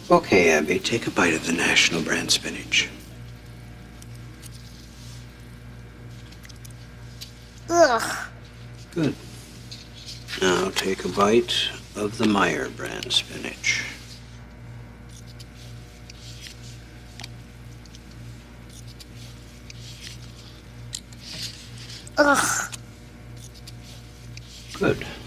Okay, Abby, take a bite of the national brand spinach. Ugh. Good. Now take a bite of the Meyer brand spinach. Ugh. Good.